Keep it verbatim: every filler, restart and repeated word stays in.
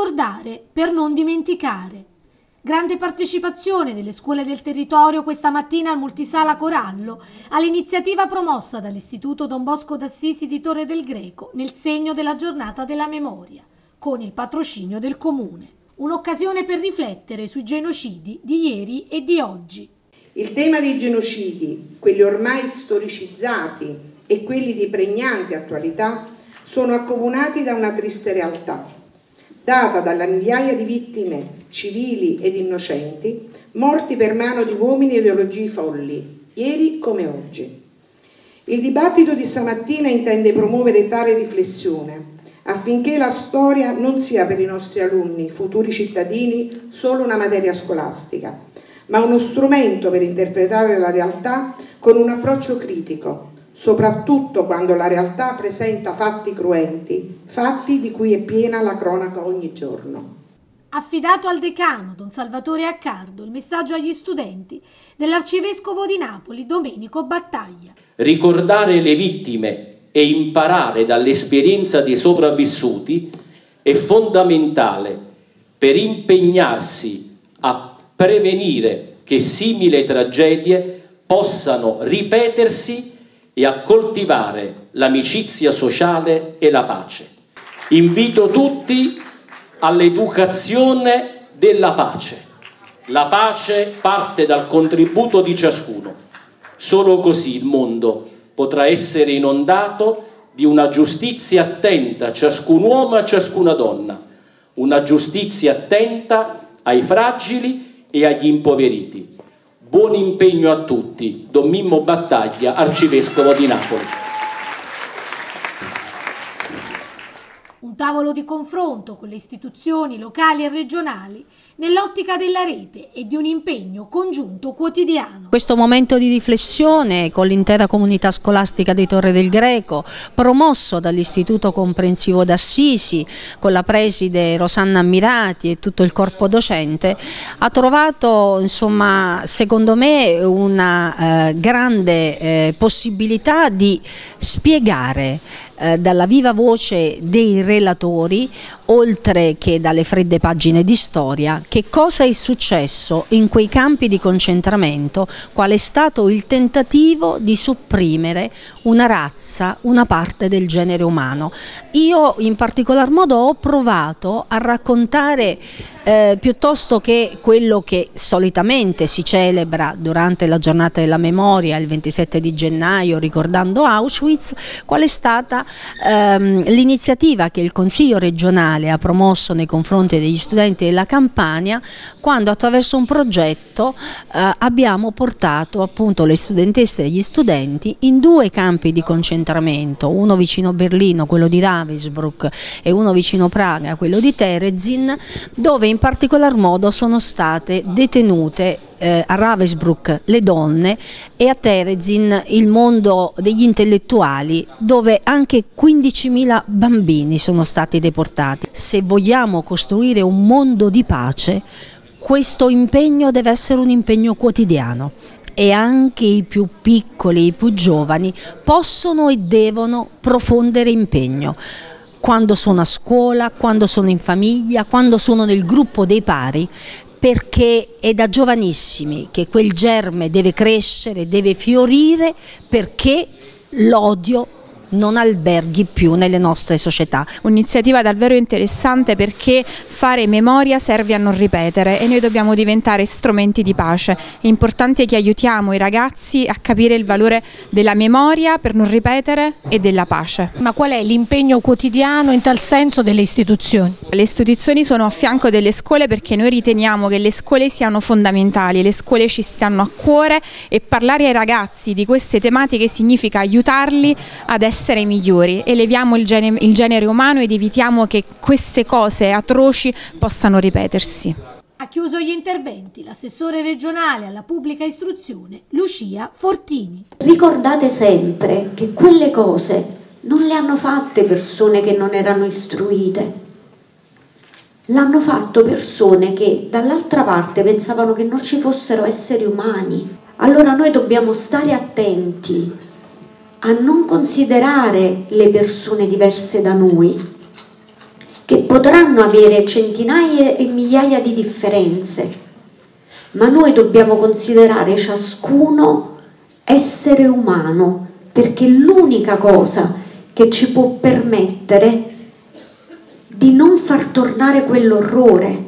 ricordare per non dimenticare. Grande partecipazione delle scuole del territorio questa mattina al Multisala Corallo, all'iniziativa promossa dall'Istituto Don Bosco d'Assisi di Torre del Greco nel segno della Giornata della Memoria, con il patrocinio del Comune. Un'occasione per riflettere sui genocidi di ieri e di oggi. Il tema dei genocidi, quelli ormai storicizzati e quelli di pregnante attualità, sono accomunati da una triste realtà, data dalle migliaia di vittime civili ed innocenti, morti per mano di uomini e ideologie folli, ieri come oggi. Il dibattito di stamattina intende promuovere tale riflessione, affinché la storia non sia per i nostri alunni, futuri cittadini, solo una materia scolastica, ma uno strumento per interpretare la realtà con un approccio critico, soprattutto quando la realtà presenta fatti cruenti, fatti di cui è piena la cronaca ogni giorno. Affidato al decano Don Salvatore Accardo il messaggio agli studenti dell'Arcivescovo di Napoli Domenico Battaglia. Ricordare le vittime e imparare dall'esperienza dei sopravvissuti è fondamentale per impegnarsi a prevenire che simili tragedie possano ripetersi e a coltivare l'amicizia sociale e la pace. Invito tutti all'educazione della pace. La pace parte dal contributo di ciascuno. Solo così il mondo potrà essere inondato di una giustizia attenta a ciascun uomo e a ciascuna donna, una giustizia attenta ai fragili e agli impoveriti. Buon impegno a tutti. Don Mimmo Battaglia, Arcivescovo di Napoli. Un tavolo di confronto con le istituzioni locali e regionali nell'ottica della rete e di un impegno congiunto quotidiano. Questo momento di riflessione con l'intera comunità scolastica di Torre del Greco, promosso dall'Istituto Comprensivo d'Assisi, con la preside Rosanna Ammirati e tutto il corpo docente, ha trovato, insomma, secondo me una eh, grande eh, possibilità di spiegare eh, dalla viva voce dei relatori, oltre che dalle fredde pagine di storia, che cosa è successo in quei campi di concentramento, qual è stato il tentativo di sopprimere una razza, una parte del genere umano. Io in particolar modo ho provato a raccontare Eh, piuttosto che quello che solitamente si celebra durante la giornata della memoria il ventisette di gennaio ricordando Auschwitz, qual è stata ehm, l'iniziativa che il Consiglio regionale ha promosso nei confronti degli studenti della Campania, quando attraverso un progetto eh, abbiamo portato appunto le studentesse e gli studenti in due campi di concentramento, uno vicino Berlino, quello di Ravensbrück, e uno vicino Praga, quello di Terezin, dove in particolar modo sono state detenute eh, a Ravensbrück le donne e a Terezin il mondo degli intellettuali, dove anche quindicimila bambini sono stati deportati. Se vogliamo costruire un mondo di pace, questo impegno deve essere un impegno quotidiano e anche i più piccoli, i più giovani possono e devono profondere impegno. Quando sono a scuola, quando sono in famiglia, quando sono nel gruppo dei pari, perché è da giovanissimi che quel germe deve crescere, deve fiorire, perché l'odio non alberghi più nelle nostre società. Un'iniziativa davvero interessante, perché fare memoria serve a non ripetere e noi dobbiamo diventare strumenti di pace. È importante che aiutiamo i ragazzi a capire il valore della memoria per non ripetere e della pace. Ma qual è l'impegno quotidiano in tal senso delle istituzioni? Le istituzioni sono a fianco delle scuole, perché noi riteniamo che le scuole siano fondamentali, le scuole ci stanno a cuore e parlare ai ragazzi di queste tematiche significa aiutarli ad essere essere migliori, eleviamo il genere, il genere umano ed evitiamo che queste cose atroci possano ripetersi. Ha chiuso gli interventi l'assessore regionale alla pubblica istruzione Lucia Fortini. Ricordate sempre che quelle cose non le hanno fatte persone che non erano istruite, l'hanno fatto persone che dall'altra parte pensavano che non ci fossero esseri umani. Allora noi dobbiamo stare attenti a non considerare le persone diverse da noi, che potranno avere centinaia e migliaia di differenze, ma noi dobbiamo considerare ciascuno essere umano, perché l'unica cosa che ci può permettere di non far tornare quell'orrore,